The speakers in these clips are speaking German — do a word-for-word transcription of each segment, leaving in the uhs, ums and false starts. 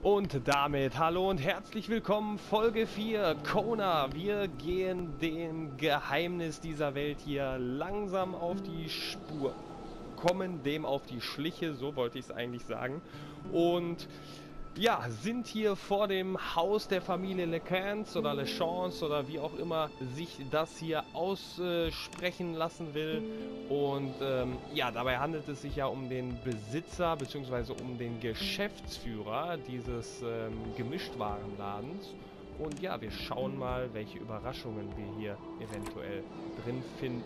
Und damit hallo und herzlich willkommen, Folge vier, Kona. Wir gehen dem Geheimnis dieser Welt hier langsam auf die Spur. Kommen dem auf die Schliche, so wollte ich es eigentlich sagen. Und ja, sind hier vor dem Haus der Familie LeCans oder LeChance oder wie auch immer sich das hier aussprechen lassen will. Und ähm, ja, dabei handelt es sich ja um den Besitzer bzw. um den Geschäftsführer dieses ähm, Gemischtwarenladens. Und ja, wir schauen mal, welche Überraschungen wir hier eventuell drin finden.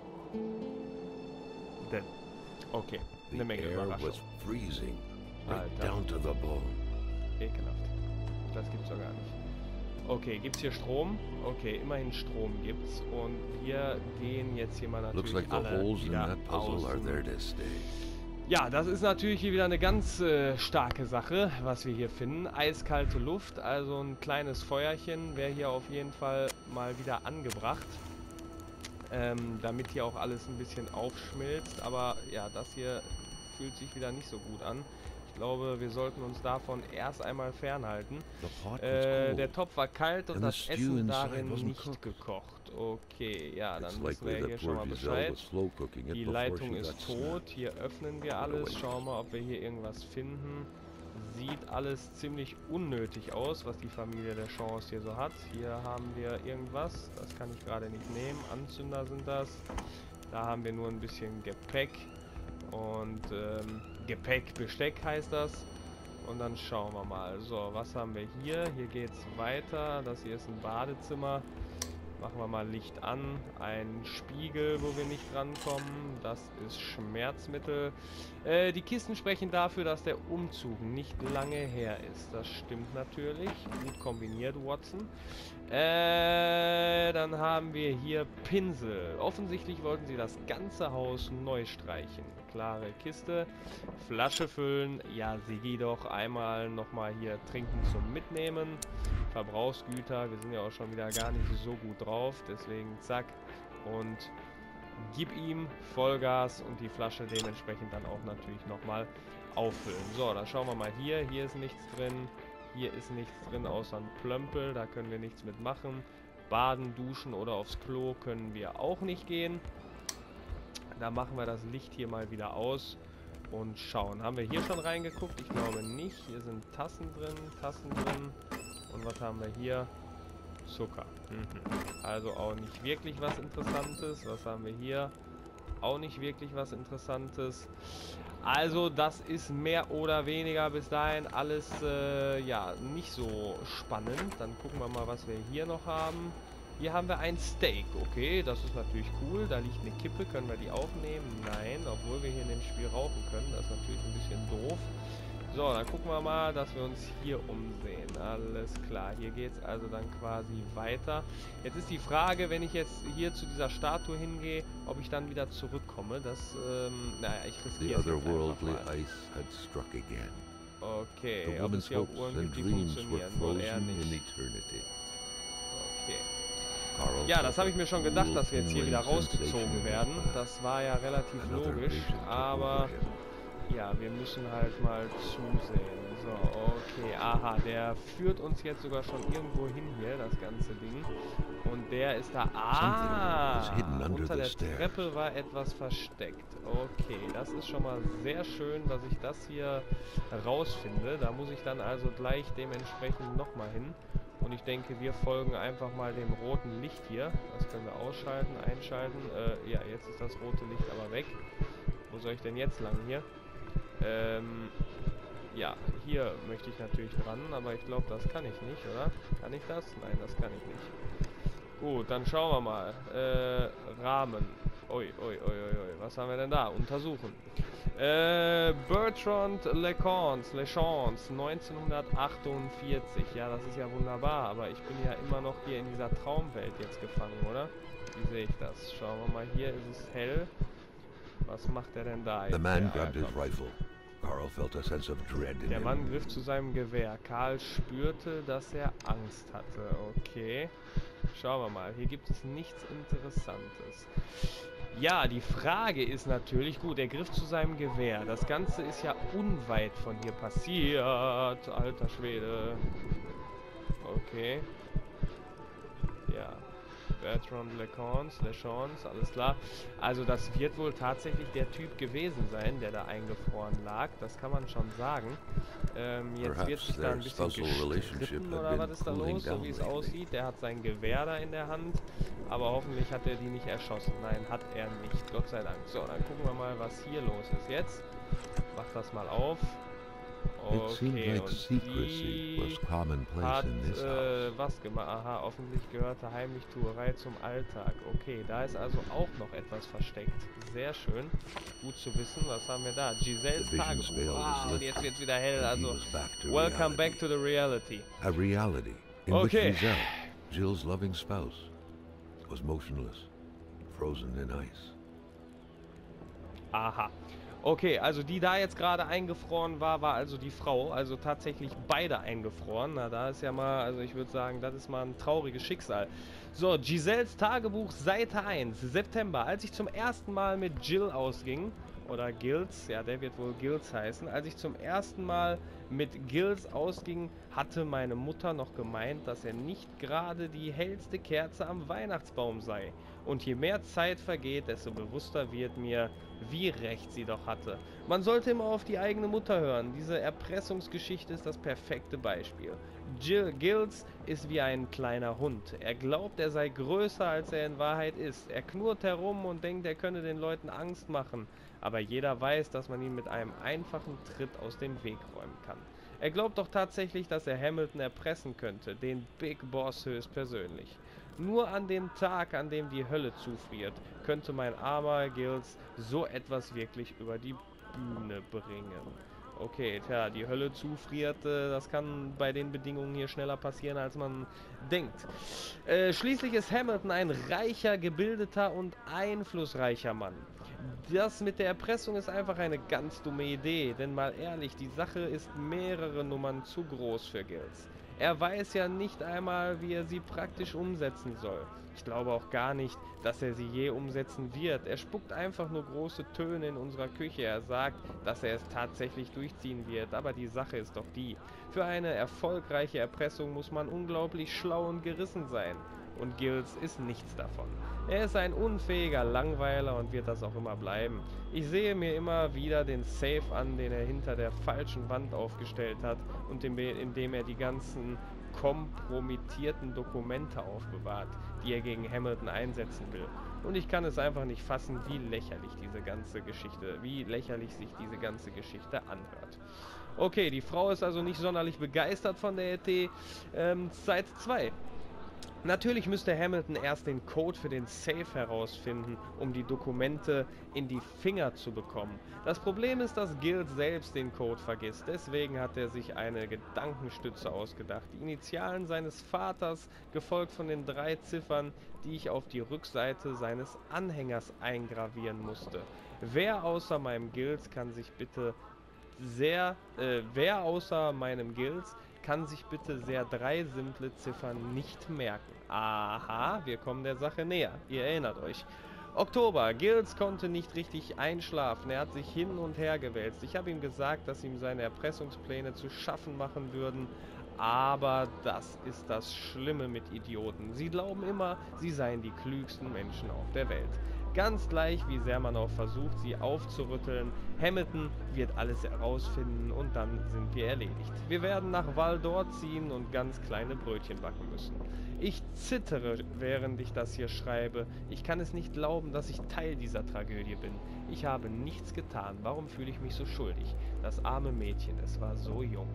Denn, okay, eine Menge Überraschungen. Alter. Ekelhaft. Das gibt's doch gar nicht. Okay, gibt's hier Strom? Okay, immerhin Strom gibt's. Und wir gehen jetzt hier mal natürlich like alle wieder außen. Ja, das ist natürlich hier wieder eine ganz äh, starke Sache, was wir hier finden. Eiskalte Luft, also ein kleines Feuerchen wäre hier auf jeden Fall mal wieder angebracht. Ähm, damit hier auch alles ein bisschen aufschmilzt. Aber ja, das hier fühlt sich wieder nicht so gut an. Ich glaube, wir sollten uns davon erst einmal fernhalten. Äh, der Topf war kalt und das Essen darin nicht gekocht. Okay, ja, dann wissen wir hier schon mal Bescheid. Die Leitung ist tot. Hier öffnen wir alles. Schauen wir mal, ob wir hier irgendwas finden. Sieht alles ziemlich unnötig aus, was die Familie LeChance hier so hat. Hier haben wir irgendwas. Das kann ich gerade nicht nehmen. Anzünder sind das. Da haben wir nur ein bisschen Gepäck. Und ähm, Gepäck, Besteck heißt das. Und dann schauen wir mal. So, was haben wir hier? Hier geht es weiter. Das hier ist ein Badezimmer. Machen wir mal Licht an. Ein Spiegel, wo wir nicht rankommen. Das ist Schmerzmittel. Äh, die Kisten sprechen dafür, dass der Umzug nicht lange her ist. Das stimmt natürlich. Gut kombiniert, Watson. Äh, dann haben wir hier Pinsel. Offensichtlich wollten sie das ganze Haus neu streichen. Klare Kiste. Flasche füllen. Ja, Sigi doch. Einmal nochmal hier trinken zum Mitnehmen. Verbrauchsgüter. Wir sind ja auch schon wieder gar nicht so gut drauf. Deswegen zack. Und gib ihm Vollgas und die Flasche dementsprechend dann auch natürlich nochmal auffüllen. So, dann schauen wir mal hier. Hier ist nichts drin. Hier ist nichts drin außer ein Plömpel. Da können wir nichts mitmachen. Baden, duschen oder aufs Klo können wir auch nicht gehen. Da machen wir das Licht hier mal wieder aus und schauen. Haben wir hier schon reingeguckt? Ich glaube nicht. Hier sind Tassen drin, Tassen drin. Und was haben wir hier? Zucker. Mhm. Also auch nicht wirklich was Interessantes. Was haben wir hier? Auch nicht wirklich was Interessantes. Also das ist mehr oder weniger bis dahin alles äh, ja nicht so spannend. Dann gucken wir mal, was wir hier noch haben. Hier haben wir ein Steak. Okay, das ist natürlich cool. Da liegt eine Kippe. Können wir die aufnehmen? Nein, obwohl wir hier in dem Spiel rauchen können. Das ist natürlich ein bisschen doof. So, dann gucken wir mal, dass wir uns hier umsehen. Alles klar, hier geht es also dann quasi weiter. Jetzt ist die Frage, wenn ich jetzt hier zu dieser Statue hingehe, ob ich dann wieder zurückkomme. Das, ähm, naja, ich riskiere es jetzt einfach mal. Okay, ob es hier auch Uhren gibt, die funktionieren, wohl eher nicht. Okay. Ja, das habe ich mir schon gedacht, dass wir jetzt hier wieder rausgezogen werden. Das war ja relativ logisch, aber ja, wir müssen halt mal zusehen. So, okay, aha, der führt uns jetzt sogar schon irgendwo hin hier, das ganze Ding. Und der ist da, ah, unter der Treppe war etwas versteckt. Okay, das ist schon mal sehr schön, dass ich das hier rausfinde. Da muss ich dann also gleich dementsprechend nochmal hin. Und ich denke, wir folgen einfach mal dem roten Licht hier. Das können wir ausschalten, einschalten. Äh, ja, jetzt ist das rote Licht aber weg. Wo soll ich denn jetzt lang hier? Ähm, ja, hier möchte ich natürlich dran, aber ich glaube, das kann ich nicht, oder? Kann ich das? Nein, das kann ich nicht. Gut, dann schauen wir mal. Äh, Rahmen. Ui, ui, ui, ui, was haben wir denn da? Untersuchen. Äh, Bertrand LeCance, LeChance, neunzehnhundertachtundvierzig. Ja, das ist ja wunderbar, aber ich bin ja immer noch hier in dieser Traumwelt jetzt gefangen, oder? Wie sehe ich das? Schauen wir mal, hier ist es hell. Was macht er denn da jetzt? Der Mann griff zu seinem Gewehr. Karl spürte, dass er Angst hatte. Okay. Schauen wir mal. Hier gibt es nichts Interessantes. Ja, die Frage ist natürlich, gut, er griff zu seinem Gewehr. Das Ganze ist ja unweit von hier passiert. Alter Schwede. Okay. Ja. Bertrand Lechance, Lechance, alles klar. Also das wird wohl tatsächlich der Typ gewesen sein, der da eingefroren lag. Das kann man schon sagen. Ähm, jetzt wird sich da ein bisschen gestritten oder was ist da los, so wie es aussieht. Der hat sein Gewehr da in der Hand, aber hoffentlich hat er die nicht erschossen. Nein, hat er nicht, Gott sei Dank. So, dann gucken wir mal, was hier los ist jetzt. Mach das mal auf. Okay, und die hat äh, was gemacht? Aha, offensichtlich gehörte Heimlichtuerei zum Alltag. Okay, da ist also auch noch etwas versteckt. Sehr schön. Gut zu wissen. Was haben wir da? Giselles Tagebuch. Wow, und jetzt wird's wieder hell. Also, welcome back to the reality. A reality in which Giselle, Jill's loving spouse, was motionless, frozen in ice. Aha. Okay, also die da jetzt gerade eingefroren war, war also die Frau. Also tatsächlich beide eingefroren. Na, da ist ja mal, also ich würde sagen, das ist mal ein trauriges Schicksal. So, Giselles Tagebuch, Seite eins, September. Als ich zum ersten Mal mit Jill ausging, oder Gills, ja, der wird wohl Gills heißen. Als ich zum ersten Mal mit Gills ausging, hatte meine Mutter noch gemeint, dass er nicht gerade die hellste Kerze am Weihnachtsbaum sei. Und je mehr Zeit vergeht, desto bewusster wird mir, wie recht sie doch hatte. Man sollte immer auf die eigene Mutter hören. Diese Erpressungsgeschichte ist das perfekte Beispiel. Jill Gills ist wie ein kleiner Hund. Er glaubt, er sei größer, als er in Wahrheit ist. Er knurrt herum und denkt, er könne den Leuten Angst machen. Aber jeder weiß, dass man ihn mit einem einfachen Tritt aus dem Weg räumen kann. Er glaubt doch tatsächlich, dass er Hamilton erpressen könnte, den Big Boss höchstpersönlich. Nur an dem Tag, an dem die Hölle zufriert, könnte mein armer Gills so etwas wirklich über die Bühne bringen. Okay, tja, die Hölle zufriert, äh, das kann bei den Bedingungen hier schneller passieren, als man denkt. Äh, schließlich ist Hamilton ein reicher, gebildeter und einflussreicher Mann. Das mit der Erpressung ist einfach eine ganz dumme Idee, denn mal ehrlich, die Sache ist mehrere Nummern zu groß für Gills. Er weiß ja nicht einmal, wie er sie praktisch umsetzen soll. Ich glaube auch gar nicht, dass er sie je umsetzen wird. Er spuckt einfach nur große Töne in unserer Küche. Er sagt, dass er es tatsächlich durchziehen wird. Aber die Sache ist doch die: Für eine erfolgreiche Erpressung muss man unglaublich schlau und gerissen sein. Und Gills ist nichts davon. Er ist ein unfähiger Langweiler und wird das auch immer bleiben. Ich sehe mir immer wieder den Safe an, den er hinter der falschen Wand aufgestellt hat und in dem er die ganzen kompromittierten Dokumente aufbewahrt, die er gegen Hamilton einsetzen will. Und ich kann es einfach nicht fassen, wie lächerlich diese ganze Geschichte, wie lächerlich sich diese ganze Geschichte anhört. Okay, die Frau ist also nicht sonderlich begeistert von der Idee. Ähm, Seite zwei. Natürlich müsste Hamilton erst den Code für den Safe herausfinden, um die Dokumente in die Finger zu bekommen. Das Problem ist, dass Gills selbst den Code vergisst. Deswegen hat er sich eine Gedankenstütze ausgedacht. Die Initialen seines Vaters, gefolgt von den drei Ziffern, die ich auf die Rückseite seines Anhängers eingravieren musste. Wer außer meinem Gills kann sich bitte sehr, äh, wer außer meinem Gills kann sich bitte sehr drei simple Ziffern nicht merken. Aha, wir kommen der Sache näher. Ihr erinnert euch. Oktober. Gills konnte nicht richtig einschlafen. Er hat sich hin und her gewälzt. Ich habe ihm gesagt, dass ihm seine Erpressungspläne zu schaffen machen würden. Aber das ist das Schlimme mit Idioten. Sie glauben immer, sie seien die klügsten Menschen auf der Welt. Ganz gleich, wie sehr man auch versucht, sie aufzurütteln. Hamilton wird alles herausfinden und dann sind wir erledigt. Wir werden nach Val d'Or ziehen und ganz kleine Brötchen backen müssen. Ich zittere, während ich das hier schreibe. Ich kann es nicht glauben, dass ich Teil dieser Tragödie bin. Ich habe nichts getan. Warum fühle ich mich so schuldig? Das arme Mädchen, es war so jung.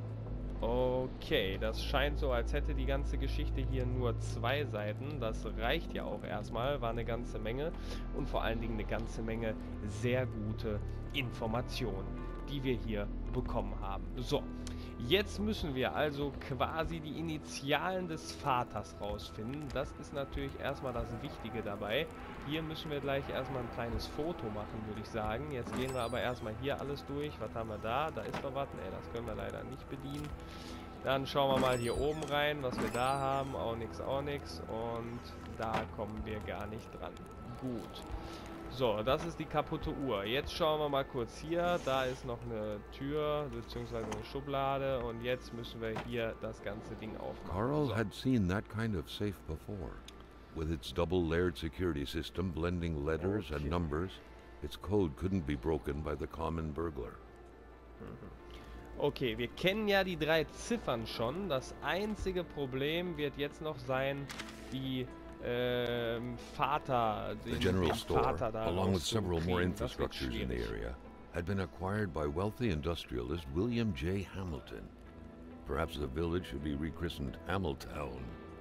Okay, das scheint so, als hätte die ganze Geschichte hier nur zwei Seiten. Das reicht ja auch erstmal, war eine ganze Menge und vor allen Dingen eine ganze Menge sehr gute Informationen, die wir hier bekommen haben. So, jetzt müssen wir also quasi die Initialen des Vaters rausfinden. Das ist natürlich erstmal das Wichtige dabei. Hier müssen wir gleich erstmal ein kleines Foto machen, würde ich sagen. Jetzt gehen wir aber erstmal hier alles durch. Was haben wir da? Da ist noch was. Ne, das können wir leider nicht bedienen. Dann schauen wir mal hier oben rein, was wir da haben. Auch nichts, auch nichts. Und da kommen wir gar nicht dran. Gut. So, das ist die kaputte Uhr. Jetzt schauen wir mal kurz hier. Da ist noch eine Tür, beziehungsweise eine Schublade. Und jetzt müssen wir hier das ganze Ding aufmachen. Carl so. had seen that kind of safe before. With its double-layered security system blending letters okay. and numbers, its code couldn't be broken by the common burglar. Okay, wir kennen ja die drei Ziffern schon. Das einzige Problem wird jetzt noch sein, die ähm, Vater, den, the general den store, Vater da along with several more infrastructures in the area, had been acquired by wealthy industrialist William J. Hamilton. Perhaps the village should be rechristened Hamiltown.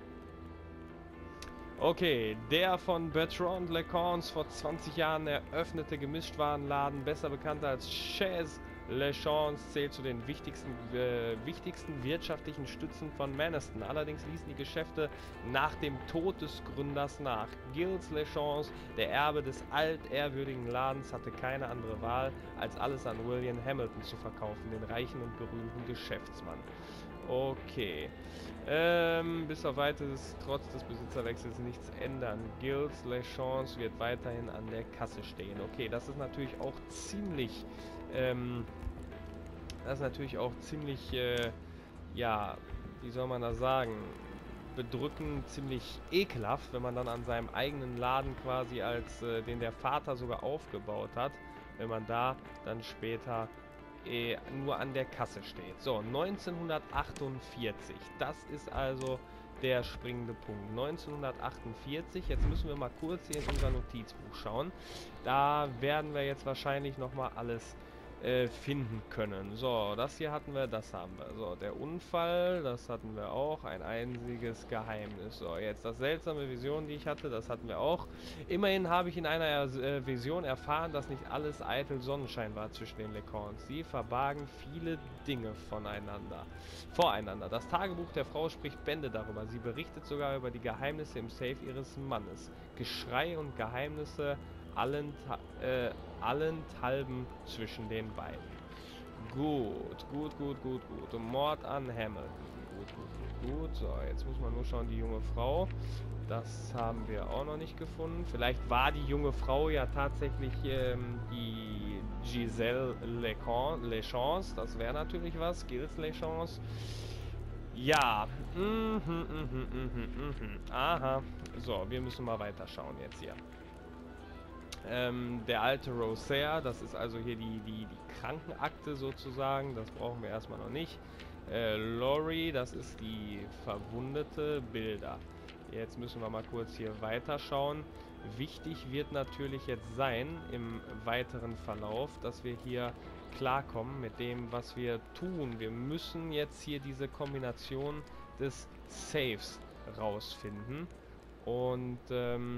Okay, der von Bertrand Lecons vor zwanzig Jahren eröffnete Gemischtwarenladen, besser bekannt als Chez Lechance, zählt zu den wichtigsten, äh, wichtigsten wirtschaftlichen Stützen von Manaston. Allerdings ließen die Geschäfte nach dem Tod des Gründers nach. Giles Lechance, der Erbe des altehrwürdigen Ladens, hatte keine andere Wahl, als alles an William Hamilton zu verkaufen, den reichen und berühmten Geschäftsmann. Okay. Ähm, bis auf weiteres trotz des Besitzerwechsels nichts ändern. Giles Lechance wird weiterhin an der Kasse stehen. Okay, das ist natürlich auch ziemlich... Ähm, das ist natürlich auch ziemlich, äh, ja, wie soll man das sagen, bedrückend, ziemlich ekelhaft, wenn man dann an seinem eigenen Laden quasi als, äh, den der Vater sogar aufgebaut hat, wenn man da dann später äh, nur an der Kasse steht. So, neunzehnhundertachtundvierzig, das ist also der springende Punkt. neunzehnhundertachtundvierzig, jetzt müssen wir mal kurz hier in unser Notizbuch schauen. Da werden wir jetzt wahrscheinlich nochmal alles äh, finden können. So, das hier hatten wir, das haben wir. So, der Unfall, das hatten wir auch. Ein einziges Geheimnis. So, jetzt das seltsame Vision, die ich hatte, das hatten wir auch. Immerhin habe ich in einer äh, Vision erfahren, dass nicht alles eitel Sonnenschein war zwischen den Lecons. Sie verbargen viele Dinge voneinander, voreinander. Das Tagebuch der Frau spricht Bände darüber. Sie berichtet sogar über die Geheimnisse im Safe ihres Mannes. Geschrei und Geheimnisse allent, äh, allenthalben zwischen den beiden. Gut, gut, gut, gut, gut. Mord an Hamilton. Gut, gut, gut, gut. So, jetzt muss man nur schauen, die junge Frau. Das haben wir auch noch nicht gefunden. Vielleicht war die junge Frau ja tatsächlich ähm, die Giselle Lechance. Das wäre natürlich was. Giles Lechance. Ja. Mhm, mhm, mhm, mhm, mhm. Aha. So, wir müssen mal weiterschauen jetzt hier. Ähm, der alte Rosaire, das ist also hier die, die, die Krankenakte sozusagen. Das brauchen wir erstmal noch nicht. Äh, Laurie, das ist die verwundete Bilder. Jetzt müssen wir mal kurz hier weiterschauen. Wichtig wird natürlich jetzt sein im weiteren Verlauf, dass wir hier klarkommen mit dem, was wir tun. Wir müssen jetzt hier diese Kombination des Saves rausfinden. Und ähm,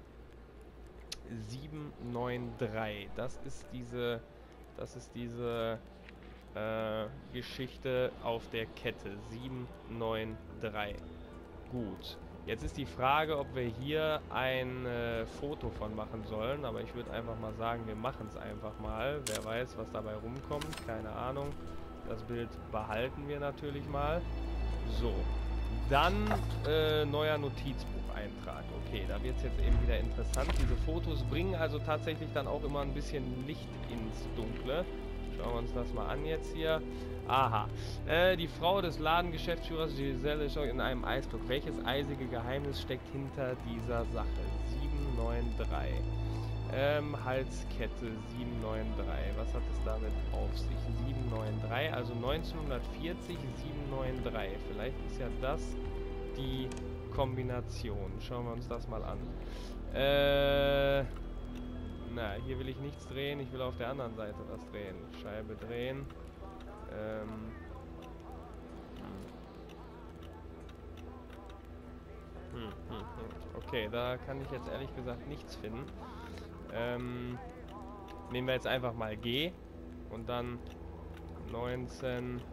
sieben neun drei, das ist diese, das ist diese äh, Geschichte auf der Kette. sieben neun drei. Gut. Jetzt ist die Frage, ob wir hier ein äh, Foto von machen sollen, aber ich würde einfach mal sagen, wir machen es einfach mal. Wer weiß, was dabei rumkommt, keine Ahnung. Das Bild behalten wir natürlich mal. So, dann äh, neuer Notizbucheintrag. Okay, da wird es jetzt eben wieder interessant. Diese Fotos bringen also tatsächlich dann auch immer ein bisschen Licht ins Dunkle. Schauen wir uns das mal an jetzt hier. Aha. Äh, die Frau des Ladengeschäftsführers Giselle ist in einem Eisblock. Welches eisige Geheimnis steckt hinter dieser Sache? sieben neun drei. Ähm, Halskette sieben neun drei. Was hat es damit auf sich? sieben neun drei, also neunzehnhundertvierzig, sieben neun drei. Vielleicht ist ja das die Kombination. Schauen wir uns das mal an. Äh... Na, hier will ich nichts drehen, ich will auf der anderen Seite was drehen. Scheibe drehen. Ähm. Hm. Hm, hm, hm. Okay, da kann ich jetzt ehrlich gesagt nichts finden. Ähm. Nehmen wir jetzt einfach mal G. Und dann neunzehnhundertvierzig.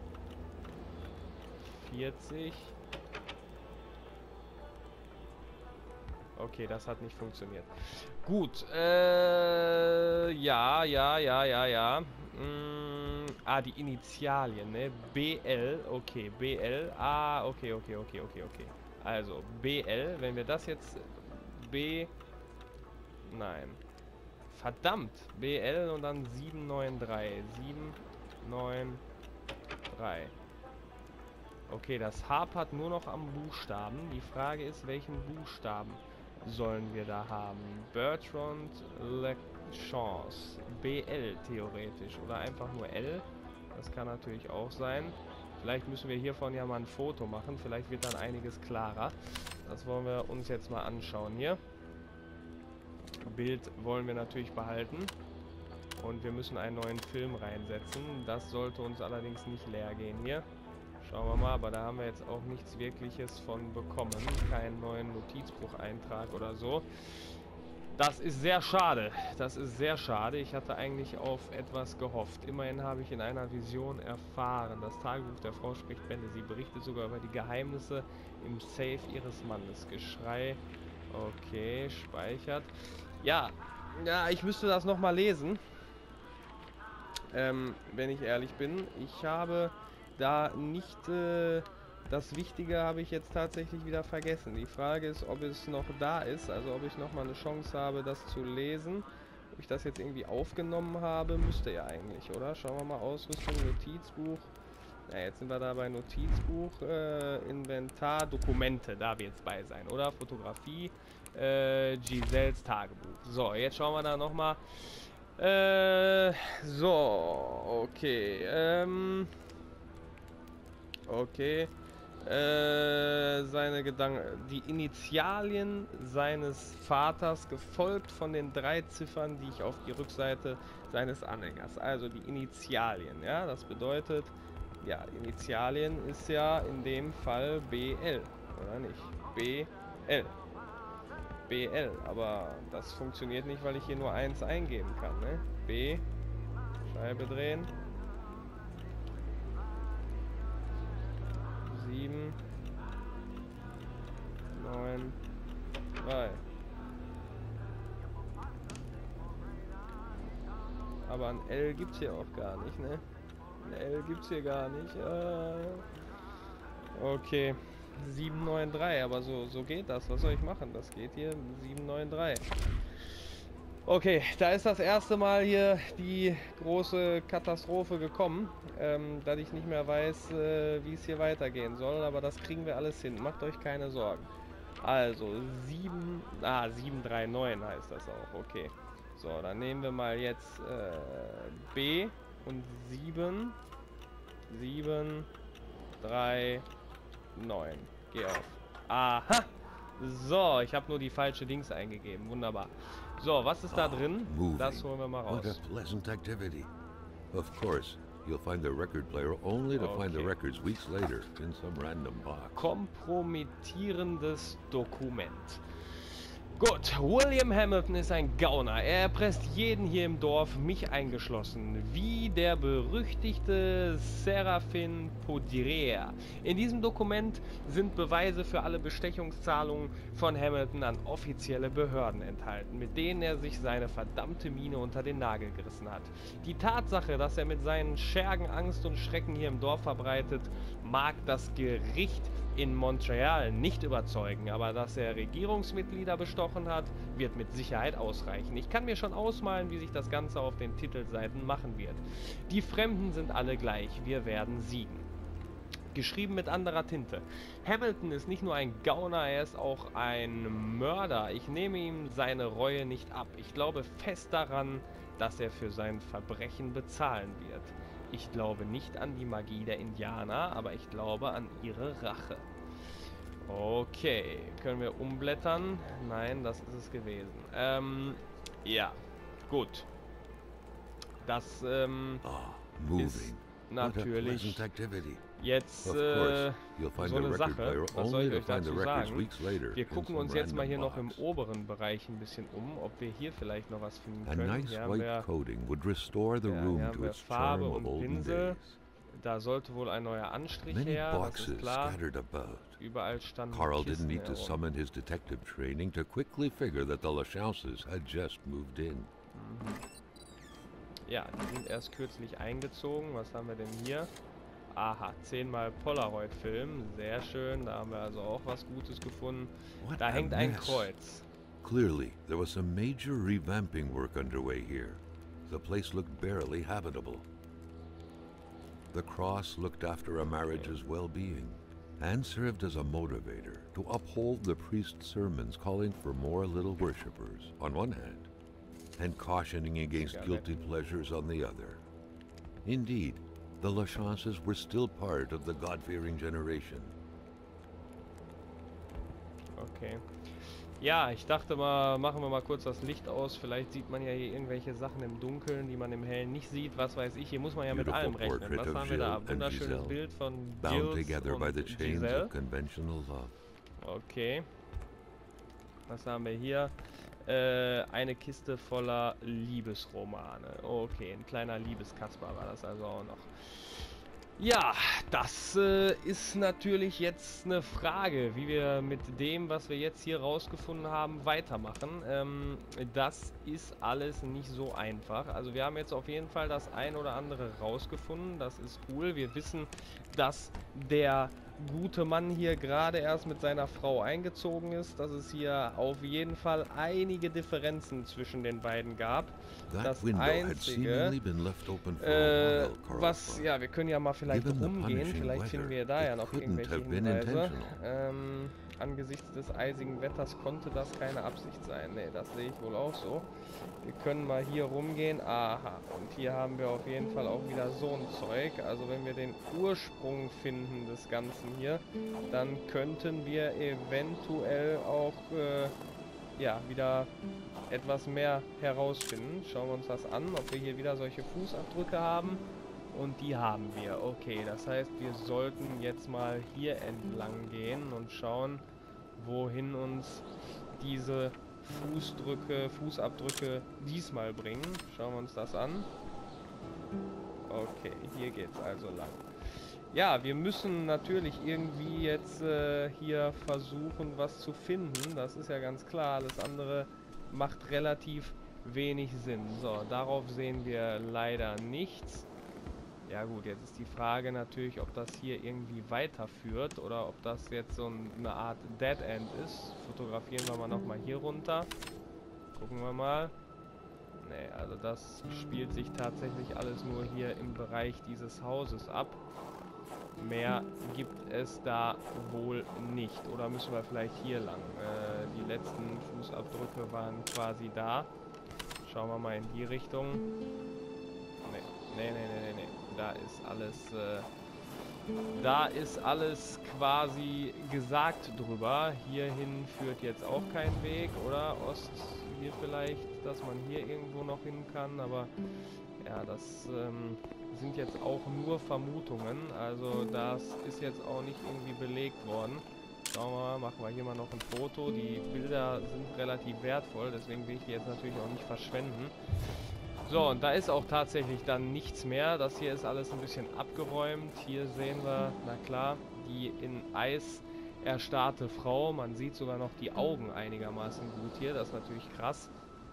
Okay, das hat nicht funktioniert. Gut, äh, ja, ja, ja, ja, ja. Mm, ah, die Initialien, ne? B L, okay, B L, ah, okay, okay, okay, okay, okay. Also, B L, wenn wir das jetzt, B, nein, Verdammt. B L und dann sieben neun drei. sieben neun drei. Okay, das hapert nur noch am Buchstaben. Die Frage ist, welchen Buchstaben sollen wir da haben? Bertrand Lachance. B L theoretisch. Oder einfach nur L. Das kann natürlich auch sein. Vielleicht müssen wir hiervon ja mal ein Foto machen. Vielleicht wird dann einiges klarer. Das wollen wir uns jetzt mal anschauen hier. Bild wollen wir natürlich behalten. Und wir müssen einen neuen Film reinsetzen. Das sollte uns allerdings nicht leer gehen hier. Schauen wir mal, aber da haben wir jetzt auch nichts Wirkliches von bekommen. Keinen neuen Notizbucheintrag oder so. Das ist sehr schade. Das ist sehr schade. Ich hatte eigentlich auf etwas gehofft. Immerhin habe ich in einer Vision erfahren. Das Tagebuch der Frau spricht Bände. Sie berichtet sogar über die Geheimnisse im Safe ihres Mannes. Geschrei. Okay, speichert. Ja, ja, ich müsste das nochmal lesen. Ähm, wenn ich ehrlich bin. Ich habe da nicht... Äh, das Wichtige habe ich jetzt tatsächlich wieder vergessen. Die Frage ist, ob es noch da ist, also ob ich nochmal eine Chance habe, das zu lesen. Ob ich das jetzt irgendwie aufgenommen habe, müsste ja eigentlich, oder? Schauen wir mal, Ausrüstung, Notizbuch. Ja, jetzt sind wir da bei Notizbuch, äh, Inventar, Dokumente, da wird es bei sein, oder? Fotografie, äh, Giselles Tagebuch. So, jetzt schauen wir da nochmal. Äh, so, okay, ähm... Okay. Äh, seine Gedanken, die Initialien seines Vaters, gefolgt von den drei Ziffern, die ich auf die Rückseite seines Anhängers, also die Initialien, ja, das bedeutet, ja, Initialien ist ja in dem Fall B L, oder nicht? B L. B L, aber das funktioniert nicht, weil ich hier nur eins eingeben kann, ne? B, Scheibe drehen. sieben, neun, drei. Aber ein L gibt's hier auch gar nicht, ne? Ein L gibt's hier gar nicht. Äh okay. sieben neun drei, aber so, so geht das. Was soll ich machen? Das geht hier. sieben neun drei. Okay, da ist das erste Mal hier die große Katastrophe gekommen, ähm, dass ich nicht mehr weiß, äh, wie es hier weitergehen soll, aber das kriegen wir alles hin, macht euch keine Sorgen. Also, sieben, ah, sieben drei neun heißt das auch, okay. So, dann nehmen wir mal jetzt äh, B und sieben, sieben, drei, neun, geh auf. Aha! So, ich habe nur die falsche Dings eingegeben, wunderbar. So, was ist da drin? Moving. Das holen wir mal raus. What a pleasant activity. Of course, you'll find the record player only to Okay. find the records weeks later in some random box. Kompromittierendes Dokument. Gut, William Hamilton ist ein Gauner. Er erpresst jeden hier im Dorf, mich eingeschlossen, wie der berüchtigte Serafin Poudriere. In diesem Dokument sind Beweise für alle Bestechungszahlungen von Hamilton an offizielle Behörden enthalten, mit denen er sich seine verdammte Miene unter den Nagel gerissen hat. Die Tatsache, dass er mit seinen Schergen Angst und Schrecken hier im Dorf verbreitet, mag das Gericht in Montreal nicht überzeugen, aber dass er Regierungsmitglieder bestochen hat, wird mit Sicherheit ausreichen. Ich kann mir schon ausmalen, wie sich das Ganze auf den Titelseiten machen wird. Die Fremden sind alle gleich, wir werden siegen. Geschrieben mit anderer Tinte. Hamilton ist nicht nur ein Gauner, er ist auch ein Mörder. Ich nehme ihm seine Reue nicht ab. Ich glaube fest daran, dass er für sein Verbrechen bezahlen wird. Ich glaube nicht an die Magie der Indianer, aber ich glaube an ihre Rache. Okay, können wir umblättern? Nein, das ist es gewesen. Ähm, ja, gut. Das ähm, Ah, ist natürlich What a pleasant activity. jetzt Of äh, course, you'll find so the eine record Sache. player Was soll only ich to euch find the dazu records sagen? weeks later Wir in gucken some uns jetzt mal hier random noch im box. oberen Bereich ein bisschen um, ob wir hier vielleicht noch was finden A können. nice Hier haben white wir, coating would restore the ja, hier room haben to wir its Farbe charm und of olden Pinsel. days. Da sollte wohl ein neuer Anstrich Many her, das boxes ist klar. scattered about. Überall standen Carl Kisten didn't need to herum. summon his detective training to quickly figure that the Lachauces had just moved in. Mhm. Ja, die sind erst kürzlich eingezogen. Was haben wir denn hier? Aha, zehnmal Polaroid-Film. Sehr schön. Da haben wir also auch was Gutes gefunden. What Da a hängt ein mess. Kreuz. Clearly, there was some major revamping work underway here. The place looked barely habitable. The cross looked after a marriage's well-being and served as a motivator to uphold the priest's sermons calling for more little worshippers on one hand and cautioning against guilty pleasures on the other. Indeed, the Lachances were still part of the God-fearing generation. Okay. Ja, ich dachte mal, machen wir mal kurz das Licht aus. Vielleicht sieht man ja hier irgendwelche Sachen im Dunkeln, die man im Hellen nicht sieht. Was weiß ich. Hier muss man ja mit allem rechnen. Was haben wir da? Wunderschönes Bild von Gilles und Giselle. Okay. Was haben wir hier? Äh, eine Kiste voller Liebesromane. Okay, ein kleiner Liebeskasper war das also auch noch. Ja, das äh, ist natürlich jetzt eine Frage, wie wir mit dem, was wir jetzt hier rausgefunden haben, weitermachen. Ähm, das ist alles nicht so einfach. Also wir haben jetzt auf jeden Fall das ein oder andere rausgefunden. Das ist cool. Wir wissen, dass der gute Mann hier gerade erst mit seiner Frau eingezogen ist, dass es hier auf jeden Fall einige Differenzen zwischen den beiden gab. Das Einzige, äh, was, ja, wir können ja mal vielleicht rumgehen, vielleicht finden wir da ja noch irgendwelche Hinweise. Ähm, angesichts des eisigen Wetters konnte das keine Absicht sein. Ne, das sehe ich wohl auch so. Wir können mal hier rumgehen. Aha, und hier haben wir auf jeden Fall auch wieder so ein Zeug. Also wenn wir den Ursprung finden des Ganzen hier, dann könnten wir eventuell auch äh, ja, wieder etwas mehr herausfinden. Schauen wir uns das an, ob wir hier wieder solche Fußabdrücke haben. Und die haben wir. Okay, das heißt, wir sollten jetzt mal hier entlang gehen und schauen, wohin uns diese Fußdrücke, Fußabdrücke diesmal bringen. Schauen wir uns das an. Okay, hier geht's also lang. Ja, wir müssen natürlich irgendwie jetzt äh, hier versuchen, was zu finden. Das ist ja ganz klar. Alles andere macht relativ wenig Sinn. So, darauf sehen wir leider nichts. Ja gut, jetzt ist die Frage natürlich, ob das hier irgendwie weiterführt oder ob das jetzt so eine Art Dead End ist. Fotografieren wir mal nochmal hier runter. Gucken wir mal. Nee, also das spielt sich tatsächlich alles nur hier im Bereich dieses Hauses ab. Mehr gibt es da wohl nicht. Oder müssen wir vielleicht hier lang? Äh, die letzten Fußabdrücke waren quasi da. Schauen wir mal in die Richtung. Nee, nee, nee, nee, nee. Da ist alles, äh, da ist alles quasi gesagt drüber. Hierhin führt jetzt auch kein Weg, oder? Ost, hier vielleicht, dass man hier irgendwo noch hin kann, aber ja, das ähm, sind jetzt auch nur Vermutungen. Also das ist jetzt auch nicht irgendwie belegt worden. Schauen wir mal, machen wir hier mal noch ein Foto. Die Bilder sind relativ wertvoll, deswegen will ich die jetzt natürlich auch nicht verschwenden. So, und da ist auch tatsächlich dann nichts mehr. Das hier ist alles ein bisschen abgeräumt. Hier sehen wir, na klar, die in Eis erstarrte Frau. Man sieht sogar noch die Augen einigermaßen gut hier. Das ist natürlich krass.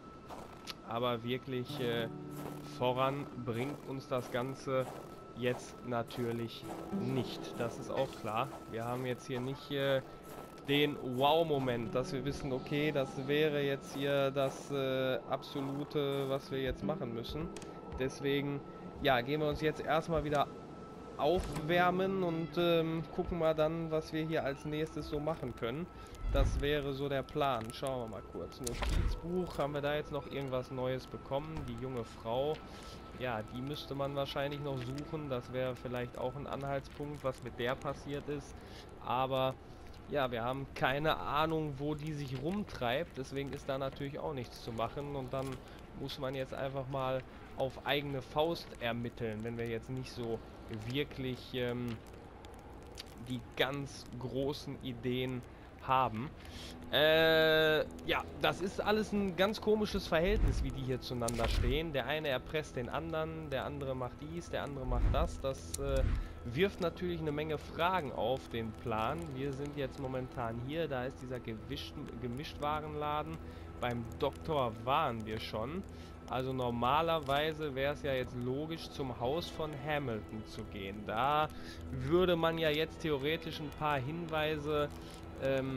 Aber wirklich äh, voran bringt uns das Ganze jetzt natürlich nicht. Das ist auch klar. Wir haben jetzt hier nicht äh, den Wow-Moment, dass wir wissen, okay, das wäre jetzt hier das äh, Absolute, was wir jetzt machen müssen. Deswegen, ja, gehen wir uns jetzt erstmal wieder aufwärmen und ähm, gucken mal dann, was wir hier als nächstes so machen können. Das wäre so der Plan. Schauen wir mal kurz. Notizbuch, haben wir da jetzt noch irgendwas Neues bekommen? Die junge Frau, ja, die müsste man wahrscheinlich noch suchen. Das wäre vielleicht auch ein Anhaltspunkt, was mit der passiert ist. Aber ja, wir haben keine Ahnung, wo die sich rumtreibt. Deswegen ist da natürlich auch nichts zu machen. Und dann muss man jetzt einfach mal auf eigene Faust ermitteln, wenn wir jetzt nicht so wirklich ähm, die ganz großen Ideen haben. Äh, ja, das ist alles ein ganz komisches Verhältnis, wie die hier zueinander stehen. Der eine erpresst den anderen, der andere macht dies, der andere macht das. Das äh, wirft natürlich eine Menge Fragen auf den Plan. Wir sind jetzt momentan hier, da ist dieser gewischten, Gemischtwarenladen. Beim Doktor waren wir schon. Also normalerweise wäre es ja jetzt logisch, zum Haus von Hamilton zu gehen. Da würde man ja jetzt theoretisch ein paar Hinweise ähm,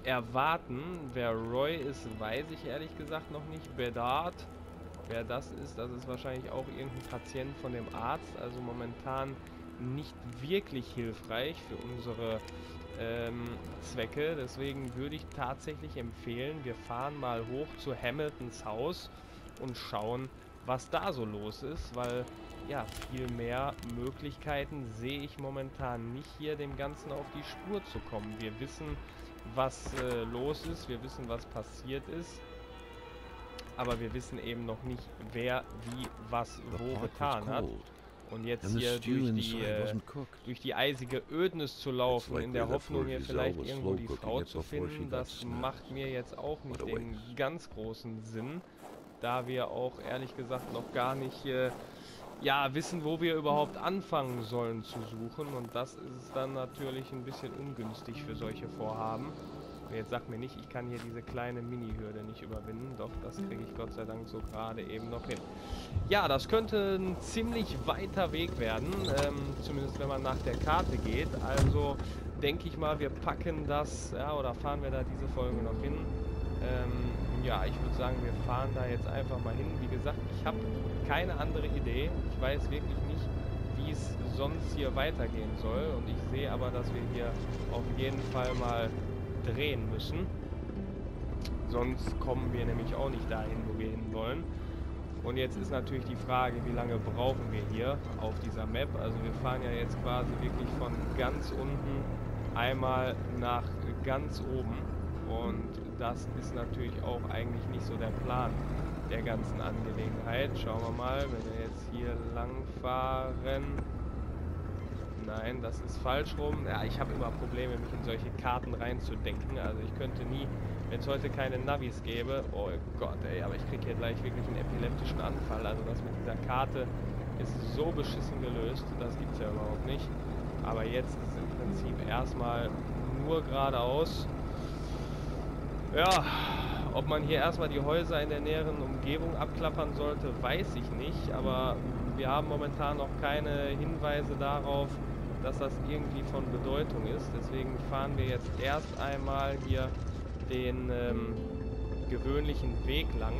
erwarten. Wer Roy ist, weiß ich ehrlich gesagt noch nicht. Bedard, wer das ist, das ist wahrscheinlich auch irgendein Patient von dem Arzt. Also momentan nicht wirklich hilfreich für unsere ähm, Zwecke. Deswegen würde ich tatsächlich empfehlen, wir fahren mal hoch zu Hamiltons Haus und schauen, was da so los ist, weil ja, viel mehr Möglichkeiten sehe ich momentan nicht, hier dem Ganzen auf die Spur zu kommen. Wir wissen, was äh, los ist, wir wissen, was passiert ist, aber wir wissen eben noch nicht, wer wie was wo getan hat. Und jetzt hier durch die, äh, durch die eisige Ödnis zu laufen, in der Hoffnung, hier vielleicht irgendwo die Frau zu finden, das macht mir jetzt auch nicht den ganz großen Sinn, da wir auch ehrlich gesagt noch gar nicht äh, ja, wissen, wo wir überhaupt anfangen sollen zu suchen. Und das ist dann natürlich ein bisschen ungünstig für solche Vorhaben. Und jetzt sag mir nicht, ich kann hier diese kleine Mini-Hürde nicht überwinden. Doch, das kriege ich Gott sei Dank so gerade eben noch hin. Ja, das könnte ein ziemlich weiter Weg werden. Ähm, zumindest wenn man nach der Karte geht. Also denke ich mal, wir packen das, ja, oder fahren wir da diese Folge noch hin. Ähm, ja, ich würde sagen, wir fahren da jetzt einfach mal hin. Wie gesagt, ich habe keine andere Idee. Ich weiß wirklich nicht, wie es sonst hier weitergehen soll. Und ich sehe aber, dass wir hier auf jeden Fall mal drehen müssen. Sonst kommen wir nämlich auch nicht dahin, wo wir hin wollen. Und jetzt ist natürlich die Frage, wie lange brauchen wir hier auf dieser Map. Also wir fahren ja jetzt quasi wirklich von ganz unten einmal nach ganz oben. Und das ist natürlich auch eigentlich nicht so der Plan der ganzen Angelegenheit. Schauen wir mal, wenn wir jetzt hier lang fahren. Nein, das ist falsch rum. Ja, ich habe immer Probleme, mich in solche Karten reinzudenken. Also ich könnte nie, wenn es heute keine Navis gäbe, oh Gott, ey, aber ich kriege hier gleich wirklich einen epileptischen Anfall. Also das mit dieser Karte ist so beschissen gelöst, das gibt es ja überhaupt nicht. Aber jetzt ist es im Prinzip erstmal nur geradeaus. Ja, ob man hier erstmal die Häuser in der näheren Umgebung abklappern sollte, weiß ich nicht. Aber wir haben momentan noch keine Hinweise darauf, dass das irgendwie von Bedeutung ist. Deswegen fahren wir jetzt erst einmal hier den ähm, gewöhnlichen Weg lang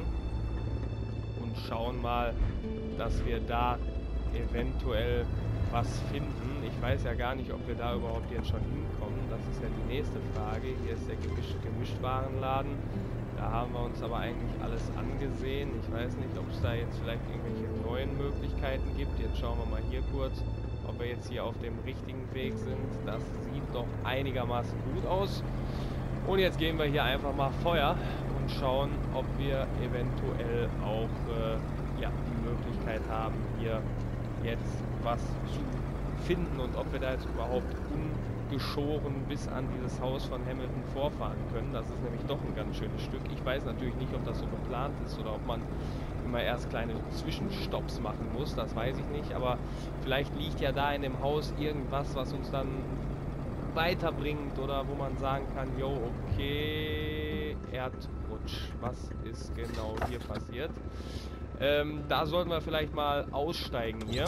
und schauen mal, dass wir da eventuell was finden. Ich weiß ja gar nicht, ob wir da überhaupt jetzt schon hinkommen. Das ist ja die nächste Frage. Hier ist der Gemisch Gemischtwarenladen. Da haben wir uns aber eigentlich alles angesehen. Ich weiß nicht, ob es da jetzt vielleicht irgendwelche neuen Möglichkeiten gibt. Jetzt schauen wir mal hier kurz, ob wir jetzt hier auf dem richtigen Weg sind. Das sieht doch einigermaßen gut aus. Und jetzt geben wir hier einfach mal Feuer und schauen, ob wir eventuell auch äh, ja, die Möglichkeit haben, hier jetzt was zu finden und ob wir da jetzt überhaupt ungeschoren bis an dieses Haus von Hamilton vorfahren können. Das ist nämlich doch ein ganz schönes Stück. Ich weiß natürlich nicht, ob das so geplant ist oder ob man immer erst kleine Zwischenstopps machen muss. Das weiß ich nicht, aber vielleicht liegt ja da in dem Haus irgendwas, was uns dann weiterbringt oder wo man sagen kann, jo, okay, Erdrutsch. Was ist genau hier passiert? Ähm, da sollten wir vielleicht mal aussteigen hier.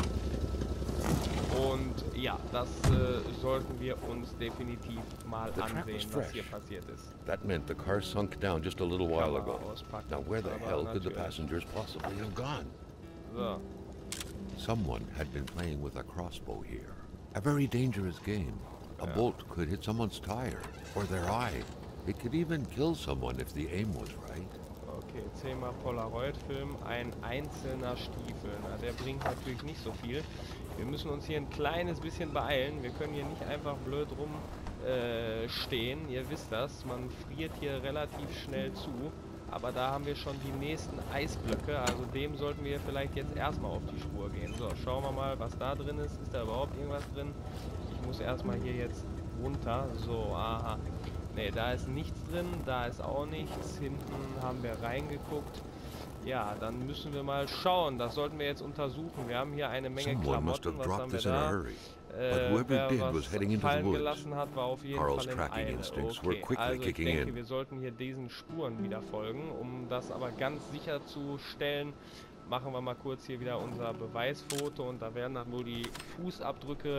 Und ja, das äh, sollten wir uns definitiv mal ansehen, was hier passiert ist. That meant the car sunk down just a little while ago. Now where the hell could the passengers possibly have gone? So. Someone had been playing with a crossbow here. A very dangerous game. A Ja. bolt could hit someone's tire or their eye. It could even kill someone if the aim was right. Okay, zehnmal Polaroid-Film, ein einzelner Stiefel. Na, der bringt natürlich nicht so viel. Wir müssen uns hier ein kleines bisschen beeilen. Wir können hier nicht einfach blöd rum äh, stehen. Ihr wisst das, man friert hier relativ schnell zu. Aber da haben wir schon die nächsten Eisblöcke. Also dem sollten wir vielleicht jetzt erstmal auf die Spur gehen. So, schauen wir mal, was da drin ist. Ist da überhaupt irgendwas drin? Ich muss erstmal hier jetzt runter. So, aha. Ne, da ist nichts drin, da ist auch nichts. Hinten haben wir reingeguckt. Ja, dann müssen wir mal schauen. Das sollten wir jetzt untersuchen. Wir haben hier eine Menge Klamotten. Was haben wir da? Äh, wer was fallen gelassen hat, war auf jeden Fall in Eile. Okay, also ich denke, wir sollten hier diesen Spuren wieder folgen. Um das aber ganz sicher zu stellen, machen wir mal kurz hier wieder unser Beweisfoto. Und da werden dann wohl die Fußabdrücke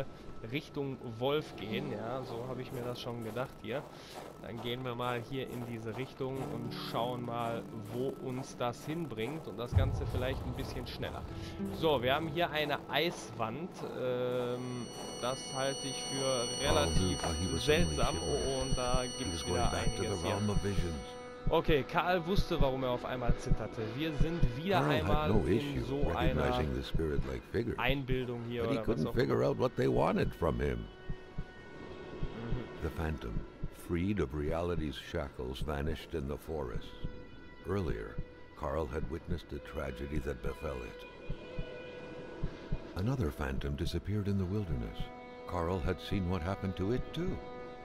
Richtung Wolf gehen. Ja, so habe ich mir das schon gedacht hier. Dann gehen wir mal hier in diese Richtung und schauen mal, wo uns das hinbringt. Und das Ganze vielleicht ein bisschen schneller. So, wir haben hier eine Eiswand. Ähm, das halte ich für relativ seltsam. Oh, und da gibt es wieder einiges hier. Okay, Karl wusste, warum er auf einmal zitterte. Wir sind wieder Karl einmal no in so einer like Einbildung hier but oder he couldn't was auch figure immer. out what they wanted from him. Mhm. The Phantom, freed of reality's shackles, vanished in the forest. Earlier, Karl had witnessed a tragedy that befell it. Another Phantom disappeared in the wilderness. Karl had seen what happened to it too.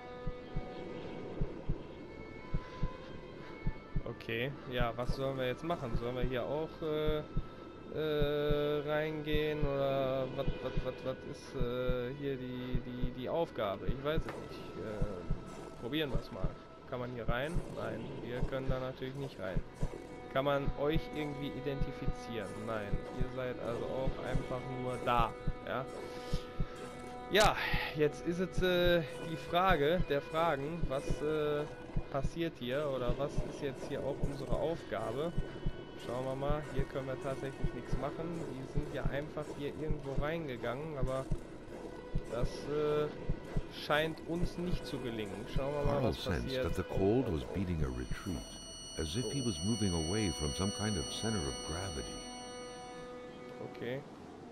Okay, ja, was sollen wir jetzt machen? Sollen wir hier auch äh, äh, reingehen oder was was was was ist äh, hier die die die Aufgabe? Ich weiß es nicht. Äh, probieren wir es mal. Kann man hier rein? Nein, wir können da natürlich nicht rein. Kann man euch irgendwie identifizieren? Nein, ihr seid also auch einfach nur da, ja? Ja, jetzt ist es äh, die Frage der Fragen, was äh, passiert hier oder was ist jetzt hier auch unsere Aufgabe. Schauen wir mal, hier können wir tatsächlich nichts machen. Die sind ja einfach hier irgendwo reingegangen, aber das äh, scheint uns nicht zu gelingen. Schauen wir mal, Karl was sensed passiert. that the cold was beating a retreat, as if he was moving away from some kind of center of gravity. Okay.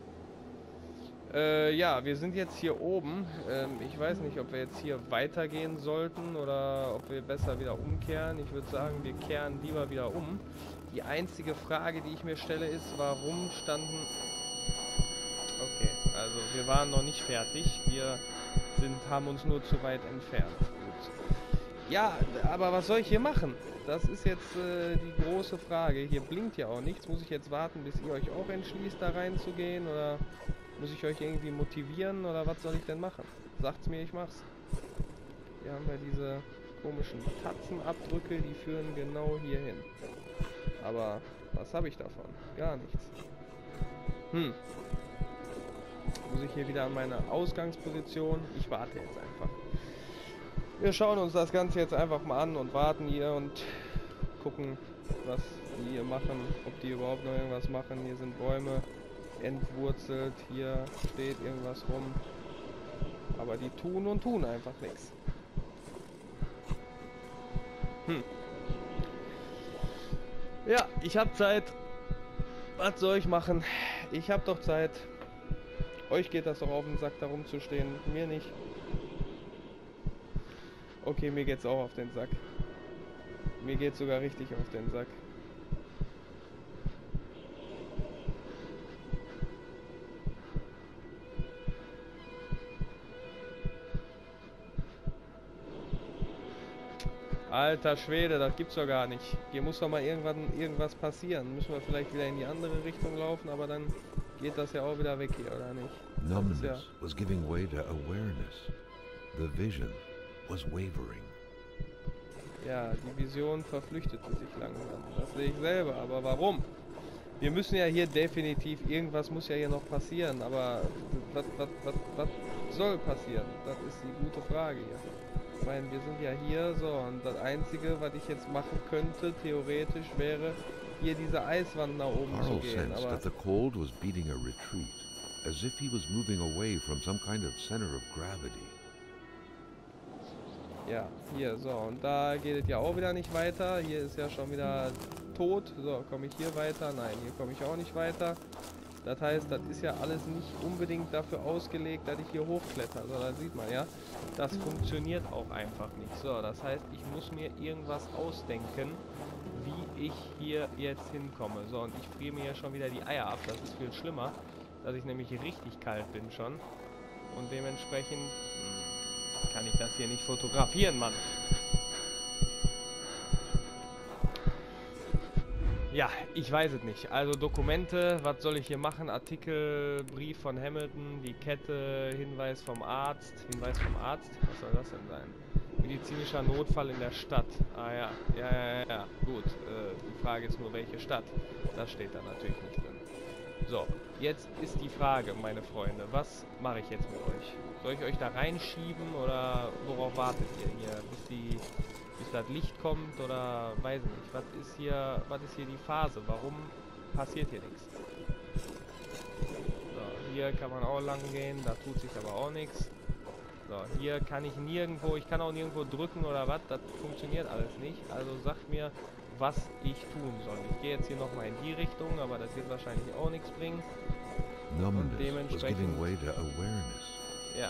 Äh, ja, wir sind jetzt hier oben. Ähm, ich weiß nicht, ob wir jetzt hier weitergehen sollten oder ob wir besser wieder umkehren. Ich würde sagen, wir kehren lieber wieder um. Die einzige Frage, die ich mir stelle, ist, warum standen... Okay, also wir waren noch nicht fertig. Wir sind, haben uns nur zu weit entfernt. Gut. Ja, aber was soll ich hier machen? Das ist jetzt äh, die große Frage. Hier blinkt ja auch nichts. Muss ich jetzt warten, bis ihr euch auch entschließt, da reinzugehen? Oder... muss ich euch irgendwie motivieren oder was soll ich denn machen? Sagt's mir, ich mach's. Hier haben wir diese komischen Tatzenabdrücke, die führen genau hier hin. Aber was habe ich davon? Gar nichts. Hm. Muss ich hier wieder an meine Ausgangsposition? Ich warte jetzt einfach. Wir schauen uns das Ganze jetzt einfach mal an und warten hier und gucken, was die hier machen. Ob die überhaupt noch irgendwas machen. Hier sind Bäume entwurzelt, hier steht irgendwas rum, aber die tun und tun einfach nichts. Hm. Ja, ich habe Zeit. Was soll ich machen? Ich habe doch Zeit. Euch geht das doch auf den Sack, da rumzustehen. Mir nicht. Okay, mir geht's auch auf den Sack. Mir geht's sogar richtig auf den Sack. Alter Schwede, das gibt's doch gar nicht. Hier muss doch mal irgendwann irgendwas passieren. Müssen wir vielleicht wieder in die andere Richtung laufen, aber dann geht das ja auch wieder weg hier, oder nicht? Numbness ja was giving way to awareness. The vision was wavering. Ja, die Vision verflüchtete sich langsam. Das sehe ich selber, aber warum? Wir müssen ja hier definitiv, irgendwas muss ja hier noch passieren, aber was, was, was, was soll passieren? Das ist die gute Frage hier. Ich meine, wir sind ja hier, so, und das Einzige, was ich jetzt machen könnte, theoretisch, wäre, hier diese Eiswand nach oben Karl zu gehen, sensed aber... that the cold was beating a retreat, as if he was moving away from some kind of center of gravity. Ja, hier, so, und da geht es ja auch wieder nicht weiter, hier ist ja schon wieder tot, so, komme ich hier weiter? Nein, hier komme ich auch nicht weiter. Das heißt, das ist ja alles nicht unbedingt dafür ausgelegt, dass ich hier hochkletter. So, das sieht man ja. Das funktioniert auch einfach nicht. So, das heißt, ich muss mir irgendwas ausdenken, wie ich hier jetzt hinkomme. So, und ich friere mir ja schon wieder die Eier ab. Das ist viel schlimmer, dass ich nämlich richtig kalt bin schon. Und dementsprechend mh, kann ich das hier nicht fotografieren, Mann. Ja, ich weiß es nicht. Also Dokumente, was soll ich hier machen? Artikel, Brief von Hamilton, die Kette, Hinweis vom Arzt. Hinweis vom Arzt? Was soll das denn sein? Medizinischer Notfall in der Stadt. Ah ja, ja, ja, ja, gut. Äh, die Frage ist nur, welche Stadt. Das steht da natürlich nicht drin. So, jetzt ist die Frage, meine Freunde, was mache ich jetzt mit euch? Soll ich euch da reinschieben oder worauf wartet ihr hier? Bis, die, bis das Licht kommt oder weiß nicht. Was ist hier, was ist hier die Phase? Warum passiert hier nichts? So, hier kann man auch lang gehen, da tut sich aber auch nichts. So, hier kann ich nirgendwo, ich kann auch nirgendwo drücken oder was, das funktioniert alles nicht. Also sagt mir, was ich tun soll. Ich gehe jetzt hier nochmal in die Richtung, aber das wird wahrscheinlich auch nichts bringen. Und dementsprechend... Ja.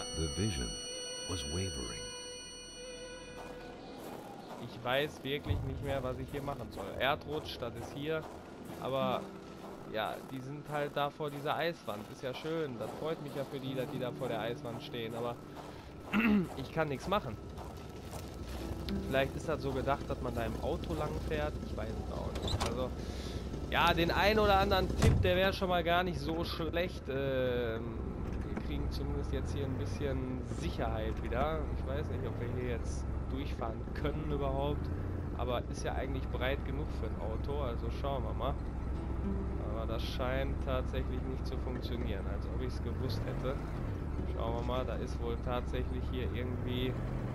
Ich weiß wirklich nicht mehr, was ich hier machen soll. Erdrutsch, das ist hier, aber ja, die sind halt da vor dieser Eiswand. Ist ja schön, das freut mich ja für die, dass die da vor der Eiswand stehen, aber ich kann nichts machen. Vielleicht ist das so gedacht, dass man da im Auto lang fährt. Ich weiß es auch nicht. Also, ja, den einen oder anderen Tipp, der wäre schon mal gar nicht so schlecht. Ähm, wir kriegen zumindest jetzt hier ein bisschen Sicherheit wieder. Ich weiß nicht, ob wir hier jetzt durchfahren können überhaupt. Aber ist ja eigentlich breit genug für ein Auto. Also schauen wir mal. Aber das scheint tatsächlich nicht zu funktionieren, als ob ich es gewusst hätte. Schauen wir mal, da ist wohl tatsächlich hier irgendwie...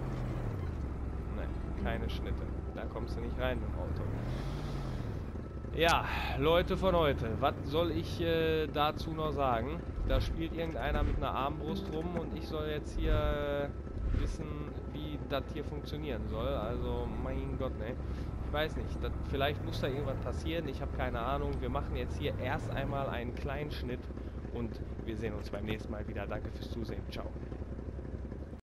keine Schnitte. Da kommst du nicht rein mit dem Auto. Ja, Leute von heute, was soll ich äh, dazu noch sagen? Da spielt irgendeiner mit einer Armbrust rum und ich soll jetzt hier äh, wissen, wie das hier funktionieren soll. Also, mein Gott, ne? Ich weiß nicht, das, vielleicht muss da irgendwas passieren, ich habe keine Ahnung. Wir machen jetzt hier erst einmal einen kleinen Schnitt und wir sehen uns beim nächsten Mal wieder. Danke fürs Zusehen. Ciao.